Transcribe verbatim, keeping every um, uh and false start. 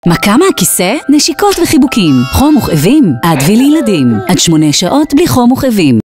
מכה מהכיסא? נשיקות וחיבוקים. חום וכאבים? אדוויל לילדים. עד שמונה שעות בלי חום וכאבים.